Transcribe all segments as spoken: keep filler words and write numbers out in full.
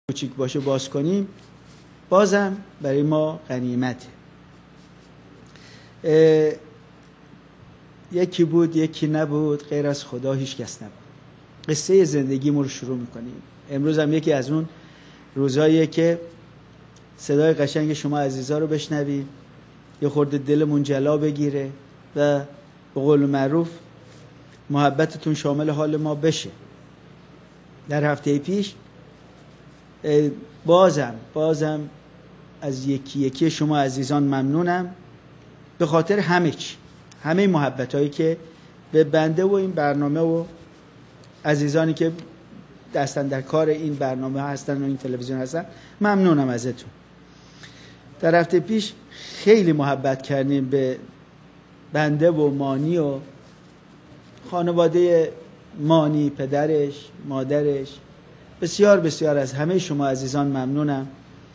کوچیک باشه باز کنیم بازم برای ما غنیمته. یکی بود یکی نبود، غیر از خدا هیچ کس نبود. قصه زندگیمون رو شروع میکنیم. امروز هم یکی از اون روزاییه که صدای قشنگ شما عزیزا رو بشنویم، یه خورده دلمون جلا بگیره و به قول معروف محبتتون شامل حال ما بشه. در هفته پیش بازم بازم از یکی یکی شما عزیزان ممنونم به خاطر همه چی، همه محبت هایی که به بنده و این برنامه و عزیزانی که دستن در کار این برنامه هستن و این تلویزیون هستن ممنونم ازتون. در هفته پیش خیلی محبت کردیم به بنده و مانی و خانواده مانی، پدرش، مادرش. بسیار بسیار از همه شما عزیزان ممنونم.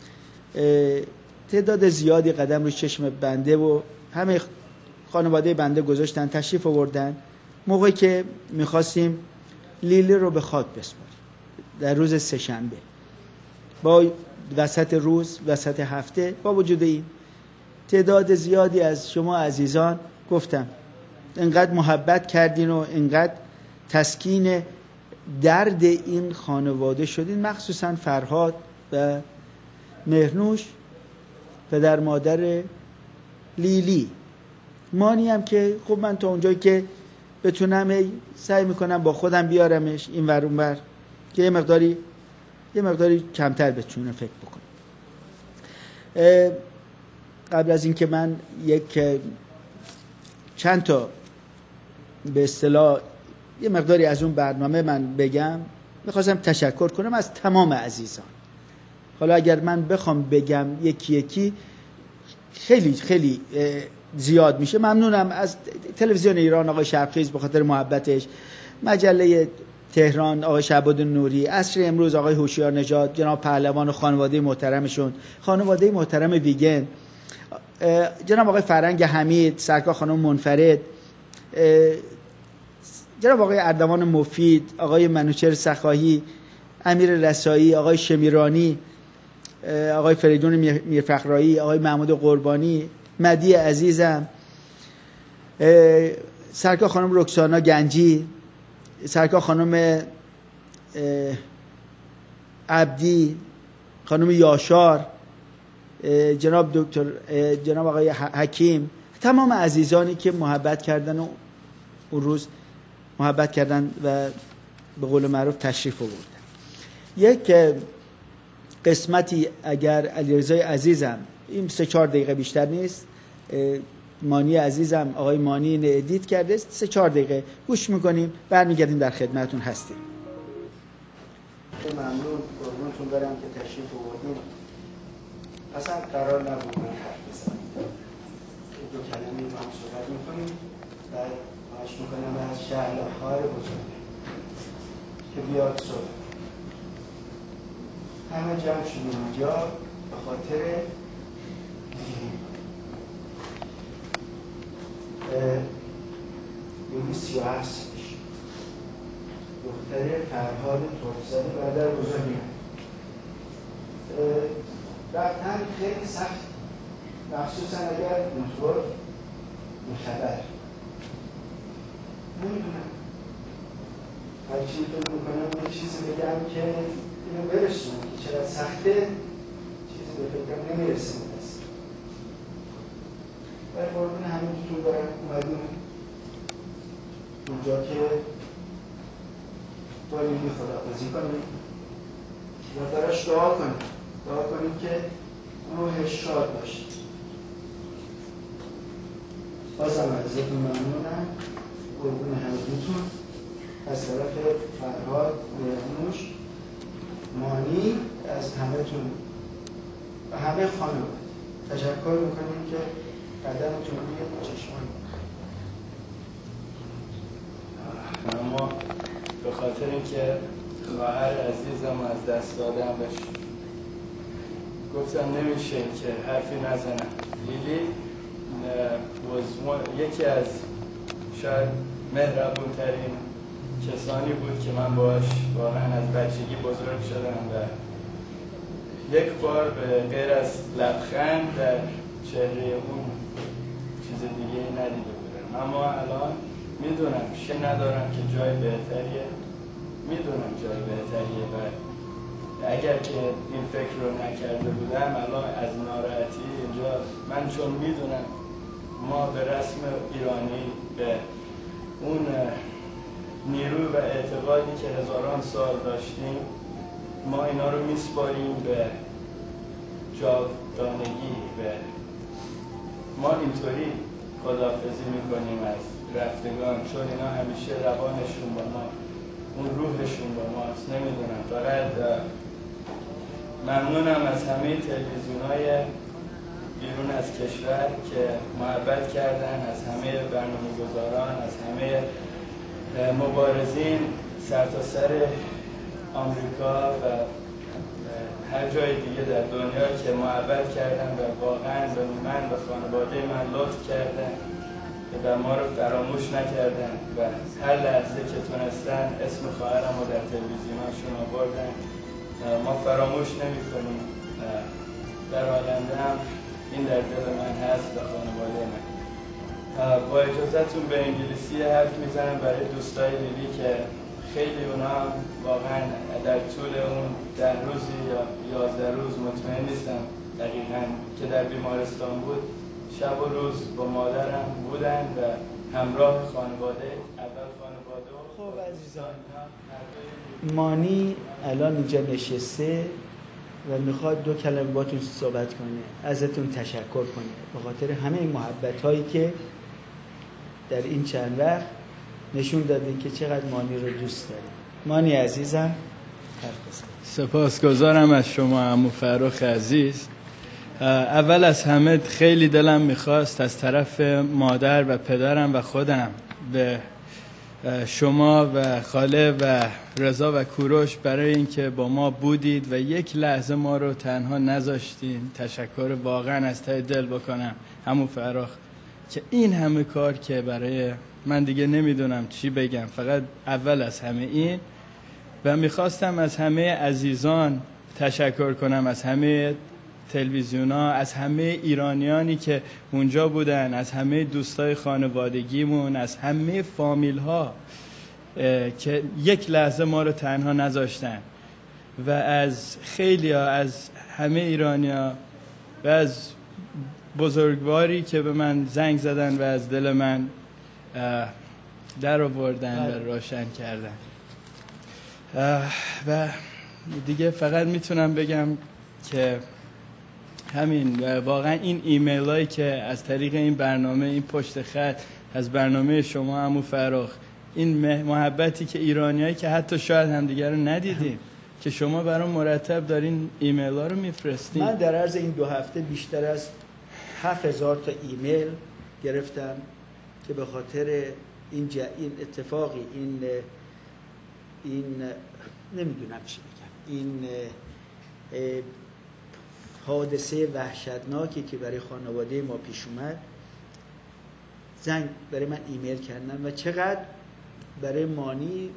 تعداد زیادی قدم روی چشم بنده و همه خانواده بنده گذاشتن، تشریف آوردن موقعی که میخواستیم لیلی رو به خاک بسپاریم در روز سه‌شنبه. با وسط روز، وسط هفته، با وجود این تعداد زیادی از شما عزیزان گفتم اینقدر محبت کردین و اینقدر تسکین درد این خانواده شدین، مخصوصا فرهاد و مهرنوش پدر مادر لیلی. مانی هم که خب من تا اونجایی که بتونم سعی میکنم با خودم بیارمش این ور اون ور که یه مقداری یه مقداری کمتر بتونه فکر بکنم. قبل از اینکه من یک چند تا به اصطلاح یه مقداری از اون برنامه من بگم، میخواستم تشکر کنم از تمام عزیزان. حالا اگر من بخوام بگم یکی یکی خیلی خیلی زیاد میشه. ممنونم از تلویزیون ایران آقای شبخیز به خاطر محبتش، مجله تهران آقای شعبان نوری، عصر امروز آقای هوشیار نژاد، جناب پهلوان و خانواده محترمشون، خانواده محترم ویگن، جناب آقای فرنگ حمید، سرکار خانم منفرد، جناب آقای اردوان مفید، آقای منوچهر سخاهی، امیر رسایی، آقای شمیرانی، آقای فریدون میرفخرایی، آقای محمود قربانی، مدی عزیزم، سرکار خانم رکسانا گنجی، سرکار خانم عبدی، خانم یاشار، جناب دکتر جناب آقای حکیم، تمام عزیزانی که محبت کردن و اون روز محبت کردن و به قول معروف تشریف آوردن. یک قسمتی اگر علیرضای عزیزم، این سه چهار دقیقه بیشتر نیست، مانی عزیزم آقای مانی اینو ادیت کرده، سه چهار دقیقه گوش میکنیم، برمیگردیم در خدمتتون هستیم. ممنون قربونتون برم که تشریف آوردین. اصلا قرار نبود من حرف بزنم، دو کلمه با هم صحبت میکنیم، بعد خواهش میکنم از شهرخوار بزرگ که بیاد صحبت. همه جمع شدیم اینجا به خاطر یوی سی و هست دختر فرهاد ترکزاده برادر بزرگی رفتن خیلی سخت، مخصوصا اگر اینطور مخبر نمیدونم هرچی فکر میکنم یه چیزی بگم که اینو برسونم که چرا سخته، چیزی به فکرم نمیرسیم دست. ولی قربون همینجور برم اومدیم اونجا که با لیلی خداحافظی کنیم و براش دعا کنیم دعا کنیم که روحش شاد باشه. بازم ازتون ممنونم، قربون همینتون، از طرف فرهاد، مهرنوش، مانی، از همه تون و همه خانواده تشکر میکنیم که قدمتون روی چشمان. اما به خاطر اینکه خواهر عزیزم از دست دادم بهش گفتم نمیشه که حرفی نزنم. لیلی یکی از شاید مهربون ترین کسانی بود که من باش واقعا از بچگی بزرگ شدم و یک بار به غیر از لبخند در چهره اون چیز دیگه ندیده بودم. اما الان میدونم شک ندارم که جای بهتریه، میدونم جای بهتریه و اگر که این فکر رو نکرده بودم الان از ناراحتی اینجا، من چون میدونم ما به رسم ایرانی به اون نیرو و اعتقادی که هزاران سال داشتیم ما اینا رو میسپاریم به جاودانگی، به ما اینطوری خداحافظی میکنیم از رفتگان چون اینا همیشه روانشون با ما، اون روحشون با ماست. نمیدونم، فقط ممنونم از همه تلویزیون‌های بیرون از کشور که محبت کردن، از همه برنامه‌گذاران، از همه مبارزین سرتاسر آمریکا و هر جای دیگه در دنیا که محبت کردن و واقعا به من و خانواده من لطف کردن و ما رو فراموش نکردن و هر لحظه که تونستن اسم خواهرم رو در تلویزیوناشون آوردن. ما فراموش نمی کنیم، در آینده هم این در دل من هست و خانواده من. با اجازهتون به انگلیسی حرف میزنم برای دوستای لیلی که خیلی اونا واقعا در طول اون ده روزی یا یازده روز مطمئن نیستم دقیقا که در بیمارستان بود، شب و روز با مادرم بودن و همراه خانواده، اول خانواده و خب عزیزان، مانی الان اینجا نشسته و میخواد دو کلمه باتون صحبت کنه، ازتون تشکر کنه به خاطر همه این محبت هایی که در این چند وقت نشون دادین که چقدر مانی رو دوست دارید. مانی عزیزم حرف بزن. سپاسگزارم از شما عمو فرخ عزیز. اول از همه خیلی دلم میخواست از طرف مادر و پدرم و خودم به شما و خاله و رضا و کوروش برای اینکه با ما بودید و یک لحظه ما رو تنها نذاشتین تشکر واقعا از ته دل بکنم عمو فرخ که این همه کار که برای من دیگه نمیدونم چی بگم، فقط اول از همه این. و میخواستم از همه عزیزان تشکر کنم، از همه تلویزیون ها، از همه ایرانیانی که اونجا بودن، از همه دوستای خانوادگیمون، از همه فامیل ها که یک لحظه ما رو تنها نذاشتن و از خیلی ها، از همه ایرانی ها و از بزرگواری که به من زنگ زدن و از دل من در آوردن و روشن کردن. و دیگه فقط میتونم بگم که همین، واقعا این ایمیل هایی که از طریق این برنامه، این پشت خط از برنامه شما عمو فرخ، این محبتی که ایرانی هایی که حتی شاید همدیگر رو ندیدیم که شما برام مرتب دارین ایمیل ها رو میفرستین. من در عرض این دو هفته بیشتر از هفت هزار تا ایمیل گرفتم که به خاطر این, جا این اتفاقی، این این نمیدونم چی بگم، این حادثه وحشتناکی که برای خانواده ما پیش اومد، زنگ برای من ایمیل کردن و چقدر برای مانی